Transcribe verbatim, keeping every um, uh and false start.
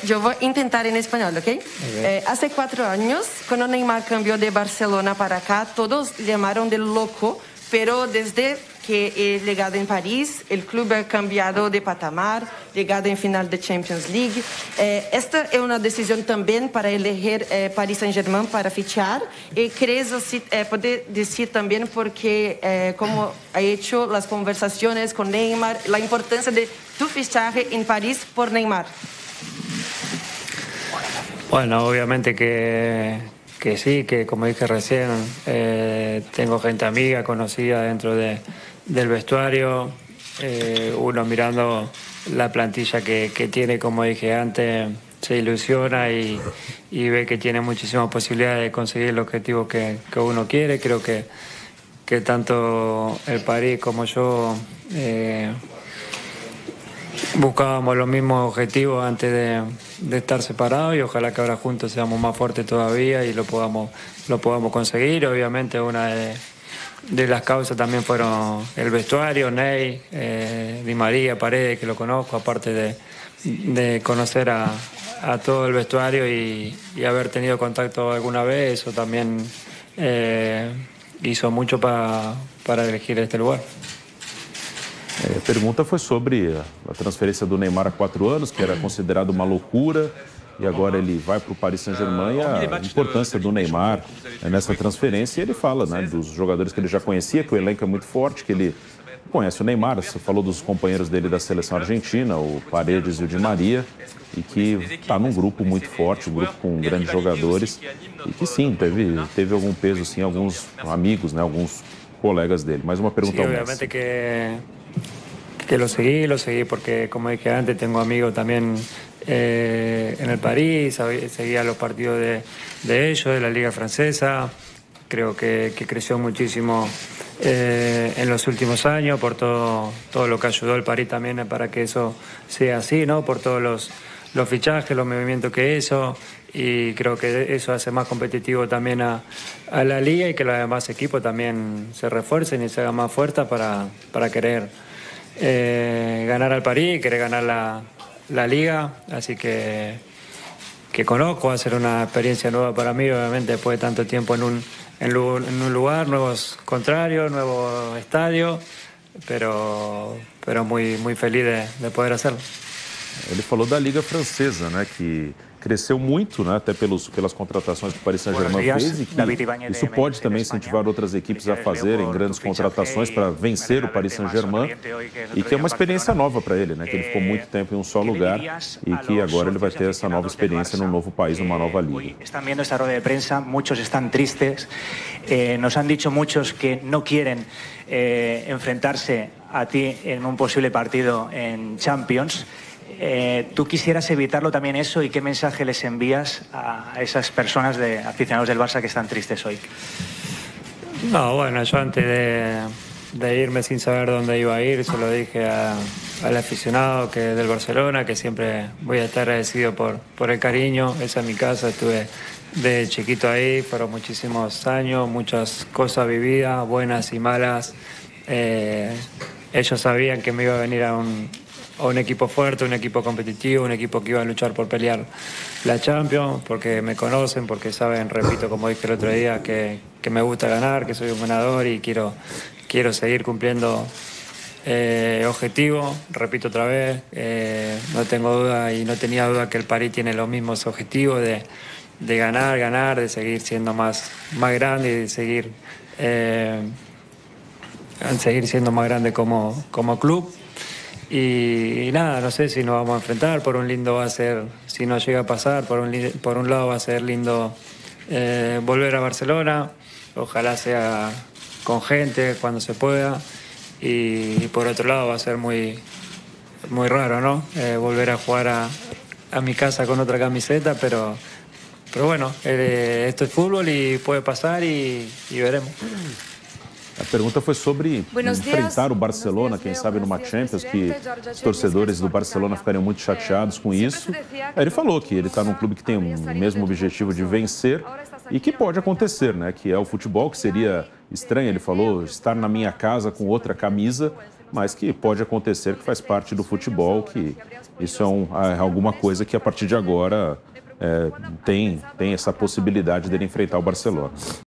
yo voy a intentar en español, ¿ok? Okay. Eh, hace cuatro años, cuando Neymar cambió de Barcelona para acá, todos llamaron de loco, pero desde que he llegado en París, el club ha cambiado de patamar, llegado en final de Champions League. Eh, esta es una decisión también para elegir eh, Paris Saint-Germain para fichar. Y creo eh, poder decir también porque, eh, como ha hecho las conversaciones con Neymar, la importancia de tu fichaje en París por Neymar. Bueno, obviamente que, que sí, que como dije recién, eh, tengo gente amiga, conocida dentro de, del vestuario, eh, uno mirando la plantilla que, que tiene, como dije antes, se ilusiona y, y ve que tiene muchísimas posibilidades de conseguir el objetivo que, que uno quiere. Creo que, que tanto el París como yo eh, buscábamos los mismos objetivos antes de, de estar separados y ojalá que ahora juntos seamos más fuertes todavía y lo podamos, lo podamos conseguir. Obviamente una de, de las causas también fueron el vestuario, Ney, eh, Di María, Paredes, que lo conozco, aparte de, de conocer a, a todo el vestuario y, y haber tenido contacto alguna vez, eso también eh, hizo mucho para, para elegir este lugar. É, a pergunta foi sobre a transferência do Neymar há quatro anos, que era considerado uma loucura, e agora ele vai para o Paris Saint-Germain e a importância do Neymar nessa transferência. E ele fala, né, dos jogadores que ele já conhecia, que o elenco é muito forte, que ele conhece o Neymar, você falou dos companheiros dele da seleção argentina, o Paredes e o Di Maria, e que está num grupo muito forte, um grupo com grandes jogadores, e que sim, teve, teve algum peso, sim, alguns amigos, né, alguns colegas dele. Mais uma pergunta sí, ao obviamente Messi. que, que lo seguí, lo seguí porque, como dije antes, tengo amigos también eh, en el París, seguía los partidos de, de ellos, de la Liga Francesa. Creo que, que creció muchísimo eh, en los últimos años por todo, todo lo que ayudó el París también para que eso sea así, ¿no? Por todos los, los fichajes, los movimientos que hizo, y creo que eso hace más competitivo también a, a la liga y que los demás equipos también se refuercen y se hagan más fuertes para, para querer eh, ganar al París, querer ganar la, la liga, así que, que conozco, va a ser una experiencia nueva para mí, obviamente después de tanto tiempo en un, en, en un lugar, nuevos contrarios, nuevo estadio, pero, pero muy, muy feliz de, de poder hacerlo. Ele falou da Liga Francesa, né, que cresceu muito, né, até pelos, pelas contratações que o Paris Saint-Germain fez, e que isso pode também incentivar outras equipes a fazerem grandes contratações para vencer o Paris Saint-Germain, e que é uma experiência nova para ele, né, que ele ficou muito tempo em um só lugar e que agora ele vai ter essa nova experiência num novo país, numa nova liga. Están viendo esta rueda de prensa, muchos están tristes, eh, nos han dicho muchos que no quieren eh, enfrentarse a ti en un posible partido en Champions. Eh, ¿Tú quisieras evitarlo también eso y qué mensaje les envías a esas personas de aficionados del Barça que están tristes hoy? No, bueno, yo antes de, de irme sin saber dónde iba a ir, se lo dije a, al aficionado que del Barcelona, que siempre voy a estar agradecido por, por el cariño. Esa es mi casa, estuve de chiquito ahí, fueron muchísimos años, muchas cosas vividas, buenas y malas. Eh, ellos sabían que me iba a venir a un... a un equipo fuerte, un equipo competitivo, un equipo que iba a luchar por pelear la Champions, porque me conocen, porque saben, repito, como dije el otro día, que, que me gusta ganar, que soy un ganador y quiero, quiero seguir cumpliendo eh, objetivos. Repito otra vez, eh, no tengo duda y no tenía duda que el París tiene los mismos objetivos de, de ganar, ganar, de seguir siendo más, más grande y de seguir, eh, seguir siendo más grande como, como club. Y, y nada, no sé si nos vamos a enfrentar, por un lindo va a ser, si no llega a pasar, por un, por un lado va a ser lindo eh, volver a Barcelona, ojalá sea con gente cuando se pueda, y, y por otro lado va a ser muy, muy raro, ¿no? Eh, volver a jugar a, a mi casa con otra camiseta, pero, pero bueno, eh, esto es fútbol y puede pasar y, y veremos. A pergunta foi sobre enfrentar o Barcelona, quem sabe numa Champions, que os torcedores do Barcelona ficariam muito chateados com isso. Aí ele falou que ele está num clube que tem o mesmo objetivo de vencer e que pode acontecer, né? Que é o futebol, que seria estranho, ele falou, estar na minha casa com outra camisa, mas que pode acontecer, que faz parte do futebol, que isso é, um, é alguma coisa que a partir de agora é, tem, tem essa possibilidade dele enfrentar o Barcelona.